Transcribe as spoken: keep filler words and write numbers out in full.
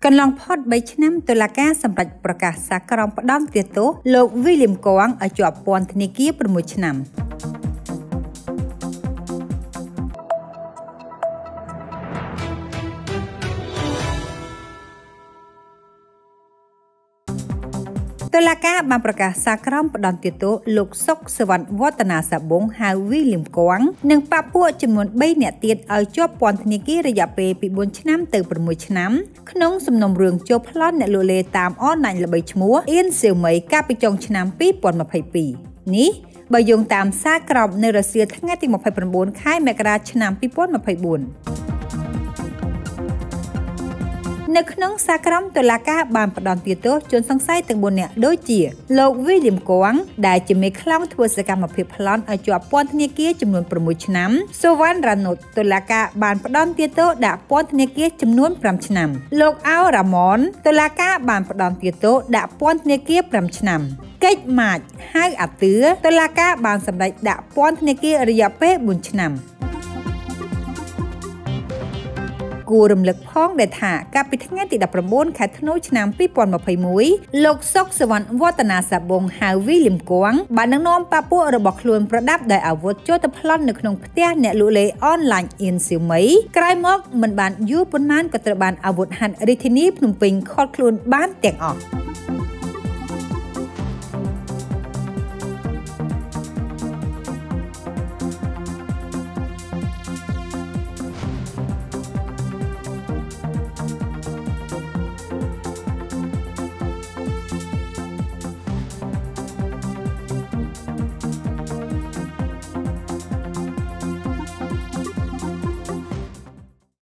កន្លងផុតបីឆ្នាំតុលាការសម្រេចប្រកាសសាក្រមផ្ដន្ទាទោសលោក William Kwong ឲ្យជាប់ពន្ធនាគារប្រាំឆ្នាំតុលាការបានប្រកាសសាក្រមផ្ដន្ទាទោសលោកសុកសវណ្ណវឌ្ឍនាសាប៊ុងហៅ William Kwong និងបព្វពួកចំនួនបីនាក់ទៀតឲ្យជាប់ពន្ធនាគាររយៈពេលពីបួនឆ្នាំទៅប្រាំឆ្នាំក្នុងសំណុំរឿងចូលប្លន់អ្នកលក់លេតាមអនឡាញល្បីឈ្មោះអៀនសៀវមីកាលពីចុងឆ្នាំពីរពាន់ម្ភៃពីរនេះបើយោងតាមសារក្រមនៅរសៀលថ្ងៃទីម្ភៃប្រាំបួនខែមករាឆ្នាំពីរពាន់ម្ភៃបួននៅក្នុងសាក្រមតុលាការបានផ្ដន្ទាទោសជនសង្ស័យទាំងបួននាក់ដូចជាលោក William Kwong ដែលជាមេខ្លោងធ្វើសកម្មភាពប្លន់ឲ្យជាប់ពន្ធនាគារចំនួនប្រាំឆ្នាំសូវ៉ាន់រ៉ាណូតតុលាការបានផ្ដន្ទាទោសដាក់ពន្ធនាគារចំនួនប្រាំឆ្នាំលោកអោរ៉ាម៉នតុលាការបានផ្ដន្ទាទោសដាក់ពន្ធនាគារប្រាំឆ្នាំកិច្ចម៉ាចហៅអាទឿតុលាការបានសម្រេចដាក់ពន្ធនាគាររយៈពេលបួនឆ្នាំគួររំលឹកផងដែលថាកាលពីថ្ងៃទីដប់ប្រាំបួនខែធ្នូឆ្នាំពីរពាន់ម្ភៃមួយលោកសុកសវណ្ណវឌ្ឍនាសាប៊ុងហៅ William Kwong បាននឹងនាំបព្វពួករបស់ខ្លួនប្រដាប់ដោយអាវុធចូលទៅប្លន់នៅក្នុងផ្ទះអ្នកលក់លេអនឡាញអៀនសៀវមីក្រោយមកមិនបានយូរប៉ុន្មានក៏ត្រូវបានអាវុធហត្ថរាជធានីភ្នំពេញឃាត់ខ្លួនបានទាំងអស់